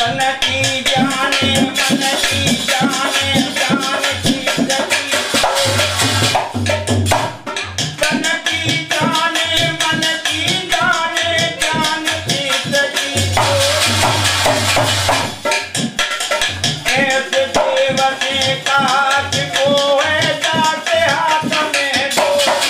तन की जाने मन की जाने जान की गति तन की जाने मन की जाने जान की गति ऐसे देव ने कहा कि वो है जाते हाथ में दो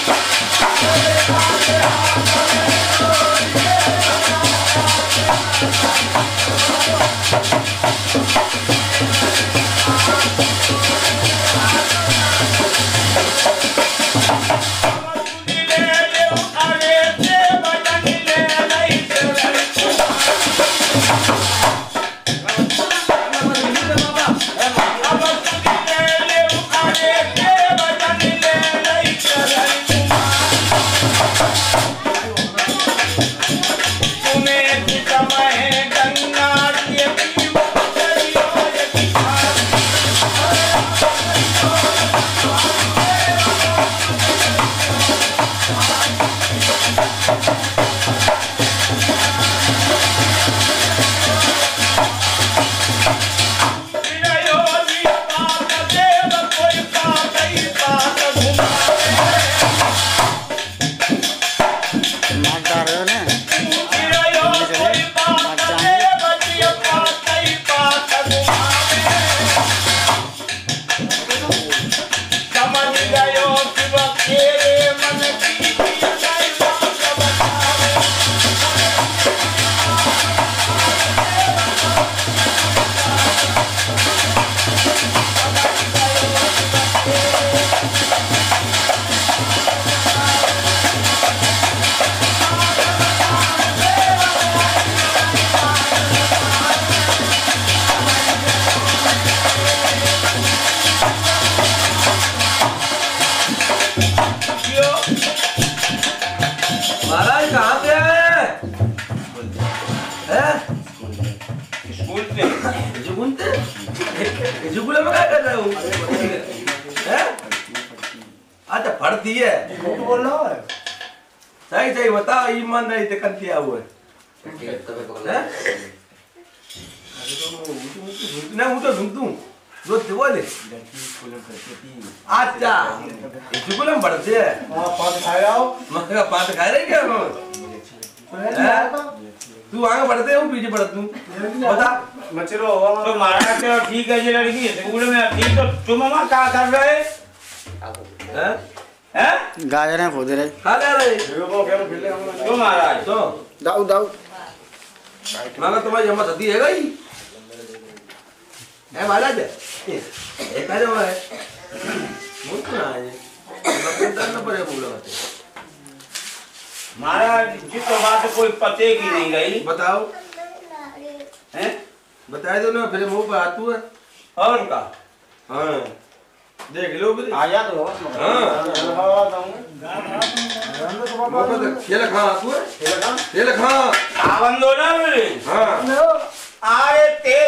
अच्छा पढ़ती है बोल रहा है सही सही बताओ ईमानदारी से करती है वो ना वो तो ढूंढूं जो बोले अच्छा जुगलम पढ़ते हैं पाँच खाए आओ मगर पाँच खा रहे क्या तू आगे बढ़ते हो पीछे बढ़ तू बता मचलो तो मारा तो ठीक है ये लड़की स्कूल में ठीक तो तुम मामा क्या कर रहे हैं हैं गाजर हैं खोद रहे खा ले रहे तो महाराज तो दाऊ दाऊ माला तुम्हारी जमा सती है गई है महाराज एक आ जाओ है मुझ ना है मतलब करना पड़ेगा बोला महाराज जी तो बात कोई पते की नहीं गई बताओ हैं बताए दो ना फिर मुंह पे आतू है और का हाँ देख लो फिर आया तो हाँ ये लखा आतू है ये लखा आवन दो ना मेरे हाँ आए ते